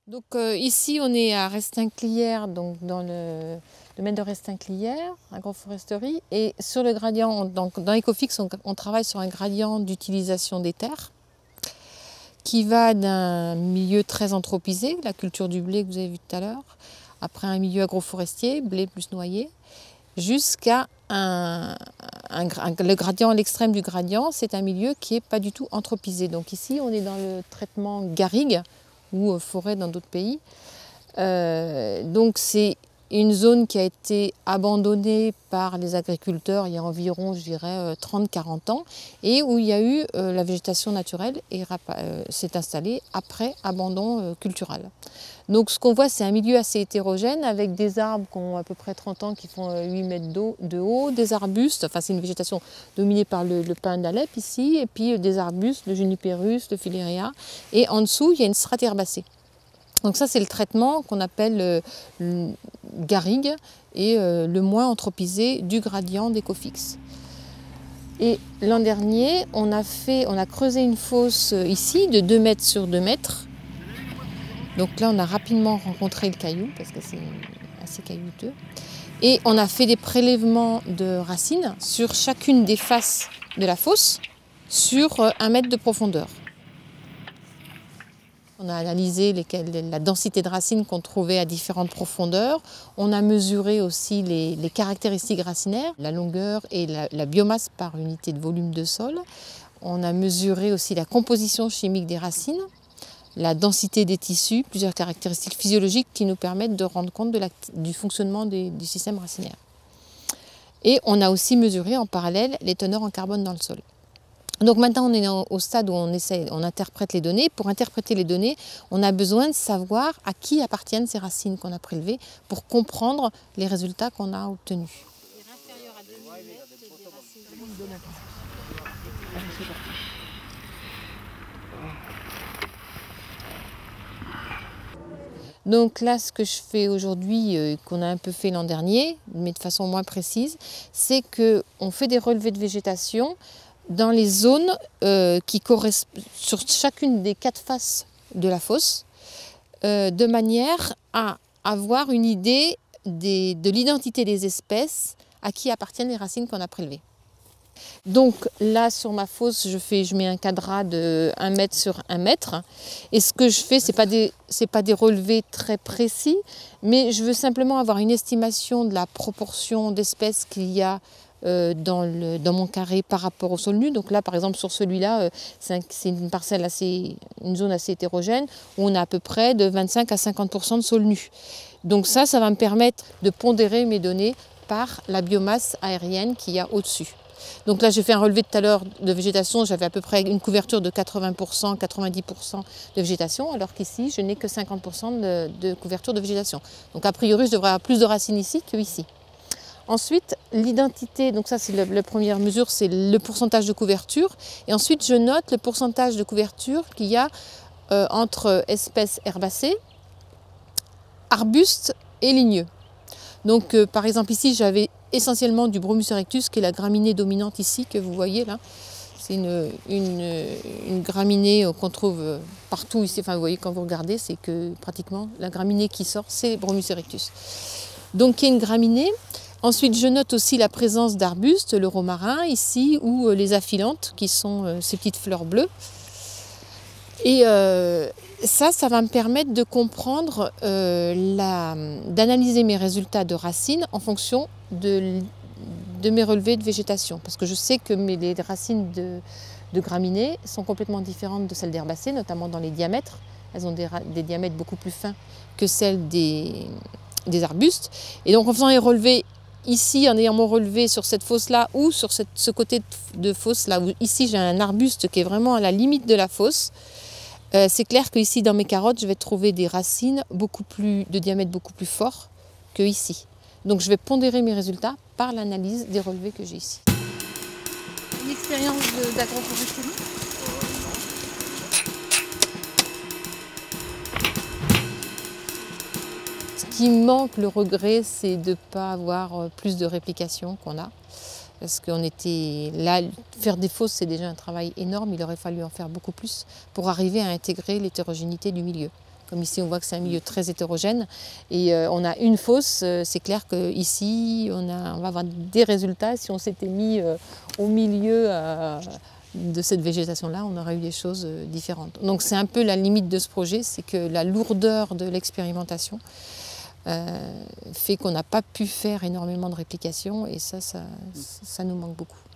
Donc ici on est à Restinclières, donc dans le domaine de Restinclières, agroforesterie. Et sur le gradient, donc dans Ecofix, on travaille sur un gradient d'utilisation des terres qui va d'un milieu très anthropisé, la culture du blé que vous avez vu tout à l'heure, après un milieu agroforestier, blé plus noyer, jusqu'à le gradient, l'extrême du gradient, c'est un milieu qui n'est pas du tout anthropisé. Donc ici on est dans le traitement garrigue, ou forêt dans d'autres pays. Donc c'est une zone qui a été abandonnée par les agriculteurs il y a environ, je dirais, 30-40 ans, et où il y a eu la végétation naturelle et s'est installée après abandon cultural. Donc ce qu'on voit, c'est un milieu assez hétérogène avec des arbres qui ont à peu près 30 ans, qui font 8 mètres de haut, des arbustes, enfin c'est une végétation dominée par le pin d'Alep ici, et puis des arbustes, le Juniperus, le Filérea, et en dessous il y a une strate herbacée. Donc ça c'est le traitement qu'on appelle garrigue et le moins anthropisé du gradient d'Ecofix. Et l'an dernier, on a creusé une fosse ici de 2 mètres sur 2 mètres. Donc là, on a rapidement rencontré le caillou, parce que c'est assez caillouteux. Et on a fait des prélèvements de racines sur chacune des faces de la fosse, sur 1 mètre de profondeur. On a analysé la densité de racines qu'on trouvait à différentes profondeurs. On a mesuré aussi les caractéristiques racinaires, la longueur et la biomasse par unité de volume de sol. On a mesuré aussi la composition chimique des racines, la densité des tissus, plusieurs caractéristiques physiologiques qui nous permettent de rendre compte du fonctionnement du système racinaire. Et on a aussi mesuré en parallèle les teneurs en carbone dans le sol. Donc maintenant on est au stade où on interprète les données. Pour interpréter les données, on a besoin de savoir à qui appartiennent ces racines qu'on a prélevées pour comprendre les résultats qu'on a obtenus. Donc là, ce que je fais aujourd'hui, qu'on a un peu fait l'an dernier, mais de façon moins précise, c'est qu'on fait des relevés de végétation dans les zones qui correspondent sur chacune des 4 faces de la fosse, de manière à avoir une idée de l'identité des espèces à qui appartiennent les racines qu'on a prélevées. Donc là, sur ma fosse, je mets un cadras de 1 mètre sur 1 mètre. Et ce que je fais, ce n'est pas des relevés très précis, mais je veux simplement avoir une estimation de la proportion d'espèces qu'il y a dans mon carré par rapport au sol nu. Donc là, par exemple, sur celui-là, c'est une zone assez hétérogène, où on a à peu près de 25 à 50% de sol nu. Donc ça va me permettre de pondérer mes données par la biomasse aérienne qu'il y a au-dessus. Donc là, j'ai fait un relevé tout à l'heure de végétation, j'avais à peu près une couverture de 80%, 90% de végétation, alors qu'ici, je n'ai que 50% de couverture de végétation. Donc a priori, je devrais avoir plus de racines ici qu'ici. Ensuite, l'identité, donc ça c'est la première mesure, c'est le pourcentage de couverture. Et ensuite, je note le pourcentage de couverture qu'il y a entre espèces herbacées, arbustes et ligneux. Donc par exemple ici, j'avais essentiellement du Bromus erectus, qui est la graminée dominante ici, que vous voyez là. C'est une graminée qu'on trouve partout ici. Enfin, vous voyez, quand vous regardez, c'est que pratiquement la graminée qui sort, c'est Bromus erectus. Donc, il y a une graminée. Ensuite, je note aussi la présence d'arbustes, le romarin ici, ou les aphylantes, qui sont ces petites fleurs bleues. Et ça va me permettre de comprendre, d'analyser mes résultats de racines en fonction de mes relevés de végétation. Parce que je sais que les racines de graminées sont complètement différentes de celles d'herbacées, notamment dans les diamètres. Elles ont des diamètres beaucoup plus fins que celles des arbustes. Et donc en faisant les relevés ici, en ayant mon relevé sur cette fosse-là ou sur ce côté de fosse-là, où ici j'ai un arbuste qui est vraiment à la limite de la fosse, c'est clair que ici dans mes carottes, je vais trouver des racines de diamètre beaucoup plus fort que ici. Donc je vais pondérer mes résultats par l'analyse des relevés que j'ai ici. Une expérience d'agroforesterie ? Ce qui manque, le regret, c'est de ne pas avoir plus de réplication qu'on a. Parce qu'on était là, faire des fosses, c'est déjà un travail énorme, il aurait fallu en faire beaucoup plus pour arriver à intégrer l'hétérogénéité du milieu. Comme ici, on voit que c'est un milieu très hétérogène. Et on a une fosse, c'est clair qu'ici, on va avoir des résultats. Si on s'était mis au milieu de cette végétation-là, on aurait eu des choses différentes. Donc c'est un peu la limite de ce projet, c'est que la lourdeur de l'expérimentation fait qu'on n'a pas pu faire énormément de réplications et ça nous manque beaucoup.